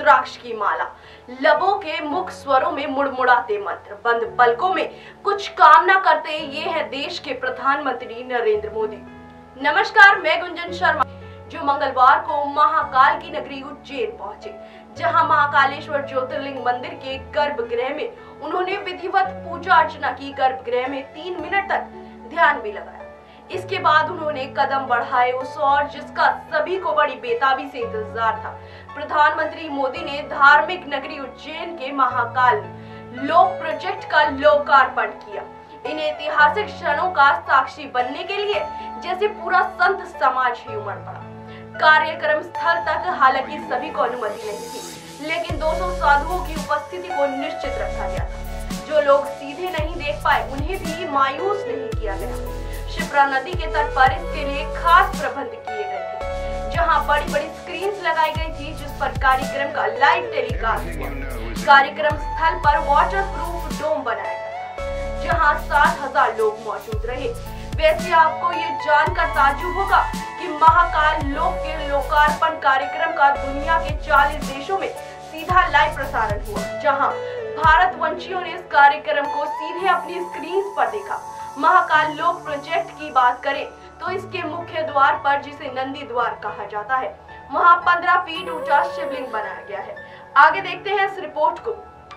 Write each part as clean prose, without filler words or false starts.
रुद्राक्ष की माला, लबों के मुख स्वरों में मुड़मुड़ाते मंत्र, बंद पलकों में कुछ कामना करते ये है देश के प्रधानमंत्री नरेंद्र मोदी। नमस्कार, मैं गुंजन शर्मा, जो मंगलवार को महाकाल की नगरी उज्जैन पहुंचे, जहां महाकालेश्वर ज्योतिर्लिंग मंदिर के गर्भगृह में उन्होंने विधिवत पूजा अर्चना की। गर्भगृह में 3 मिनट तक ध्यान भी लगाया। इसके बाद उन्होंने कदम बढ़ाए उस ओर जिसका सभी को बड़ी बेताबी से इंतजार था। प्रधानमंत्री मोदी ने धार्मिक नगरी उज्जैन के महाकाल लोक प्रोजेक्ट का लोकार्पण किया। इन ऐतिहासिक क्षणों का साक्षी बनने के लिए जैसे पूरा संत समाज ही उमड़ पड़ा। कार्यक्रम स्थल तक हालांकि सभी को अनुमति नहीं थी, लेकिन 200 साधुओं की उपस्थिति को निश्चित रखा गया था। जो लोग सीधे नहीं देख पाए उन्हें भी मायूस नहीं किया गया। शिप्रा नदी के तट पर इसके लिए खास प्रबंध किए गए थे, जहां बड़ी बड़ी स्क्रीन्स लगाई गई थी जिस पर कार्यक्रम का लाइव टेलीकास्ट हुआ। कार्यक्रम स्थल पर वाटर प्रूफ डोम बनाया गया, जहां 60,000 लोग मौजूद रहे। वैसे आपको ये जानकर ताज्जुब होगा कि महाकाल लोक के लोकार्पण कार्यक्रम का दुनिया के 40 देशों में सीधा लाइव प्रसारण हुआ, जहां भारतवंशियों ने इस कार्यक्रम को सीधे अपनी स्क्रीन पर देखा। महाकाल लोक प्रोजेक्ट की बात करें तो इसके मुख्य द्वार पर, जिसे नंदी द्वार कहा जाता है, वहां 15 फीट ऊंचा शिवलिंग बनाया गया है। आगे देखते हैं इस रिपोर्ट को।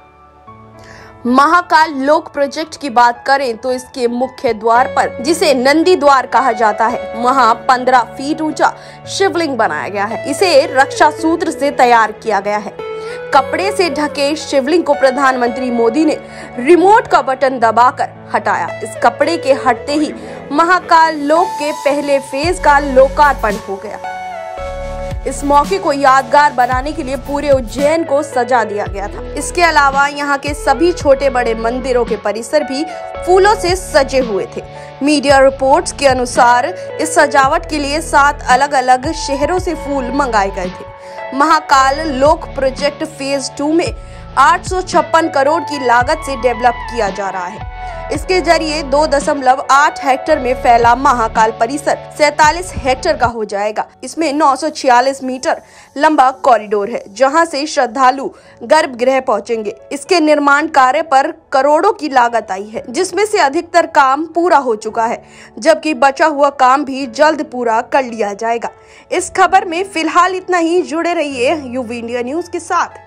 महाकाल लोक प्रोजेक्ट की बात करें तो इसके मुख्य द्वार पर, जिसे नंदी द्वार कहा जाता है, वहां 15 फीट ऊंचा शिवलिंग बनाया गया है। इसे रक्षा सूत्र से तैयार किया गया है। कपड़े से ढके शिवलिंग को प्रधानमंत्री मोदी ने रिमोट का बटन दबाकर हटाया। इस कपड़े के हटते ही महाकाल लोक के पहले फेज का लोकार्पण हो गया। इस मौके को यादगार बनाने के लिए पूरे उज्जैन को सजा दिया गया था। इसके अलावा यहाँ के सभी छोटे बड़े मंदिरों के परिसर भी फूलों से सजे हुए थे। मीडिया रिपोर्ट्स के अनुसार इस सजावट के लिए 7 अलग-अलग शहरों से फूल मंगाए गए थे। महाकाल लोक प्रोजेक्ट फेज 2 में 856 करोड़ की लागत से डेवलप किया जा रहा है। इसके जरिए 2.8 हेक्टेयर में फैला महाकाल परिसर 47 हेक्टेयर का हो जाएगा। इसमें 946 मीटर लंबा कॉरिडोर है, जहां से श्रद्धालु गर्भगृह पहुंचेंगे। इसके निर्माण कार्य पर करोड़ों की लागत आई है, जिसमें से अधिकतर काम पूरा हो चुका है, जबकि बचा हुआ काम भी जल्द पूरा कर लिया जाएगा। इस खबर में फिलहाल इतना ही। जुड़े रहिए यूवी इंडिया न्यूज के साथ।